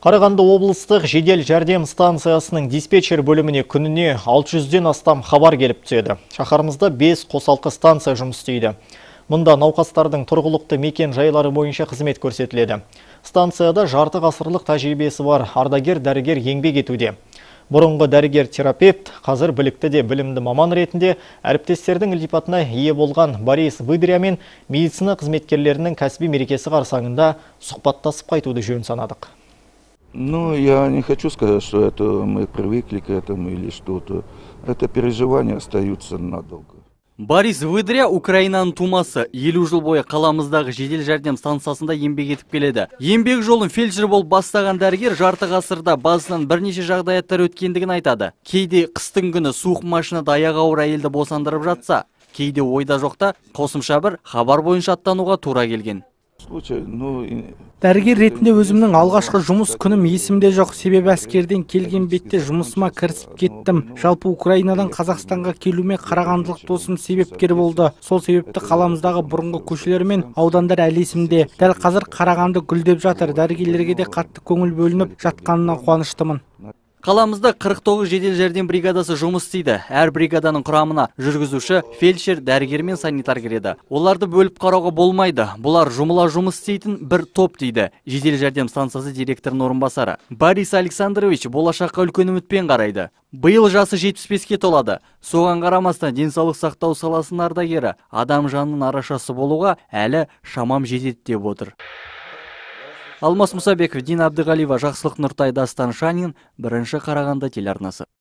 Қарағанды облыстық жедел жәрдем станциясының диспетчер бөліміне күніне 600-ден астам хабар келіп түседі. Шаһарымызда 5 қосалқы станция жұмыс істейді. Мұнда науқастардың тұрғылықты мекен жайлары бойынша қызмет көрсетіледі. Станцияда жарты ғасырлық тәжірибесі бар ардагер дәрігер еңбек етуде. Бұрынғы дәрігер-терапевт, қазір білікті де білімді маман ретінде әріптестердің ілтипатына ие болған Борис Выдря мен медицина қызметкерлерінің кәсіби мерекесі қарсаңында сұхбаттасып қайтуды жөн санадық. Ну, я не хочу сказать, что это мы привыкли к этому или что-то. Это переживания остаются надолго. Борис Выдря Украинаның тумасы. 50 жыл бойы қаламыздағы жедел жәрдем станциясында еңбек етіп келеді. Еңбек жолын фельдшер болып бастаған дәрігер жарты ғасырда басынан бірнеше жағдаяттар өткендігін айтады. Кейде қыстың күні суық машинада аяғы ауыр әйелді босандырып жатса, кейде ойда жоқта қосымша бір хабар бойынша аттануға тура келген. Дәрігер ретінде өзімнің алғашқы жұмыс күнім есімде жоқ. Себебі әскерден келген бетте жұмысыма кірісіп кеттім. Жалпы Украинадан Қазақстанға келуіме қарағандылық досым себепкер болды. Сол себепті қаламыздағы бұрынғы көшелер мен аудандар әлі есімде. Дәл қазір Қарағанды гүлдеп жатыр. Дәрігерлерге де қатты көңіл бөлініп жатқанына қуаныштымын. Қаламызда 49 жедел жәрдем бригадасы жұмыс істейді. Әр бригаданың құрамына жүргізуші, фельдшер, дәрігер мен санитар кіреді. Оларды бөліп қарауға болмайды. Бұлар жұмыла жұмыс істейтін бір топ дейді. Жедел жәрдем станциясы директорының орынбасары. Борис Александрович болашаққа үлкен үмітпен қарайды. Биыл жасы 75-ке толады. Соған қарамастан денсаулық сақтау саласының ардагері, адам жанының арашасы болуға әлі шамам жетеді деп отыр. Алмас Мұсабеков, Дина Абдығалиева, Жақсылық Нұртай, Дастан Шанин, бірінші Қарағанды телеарнасы.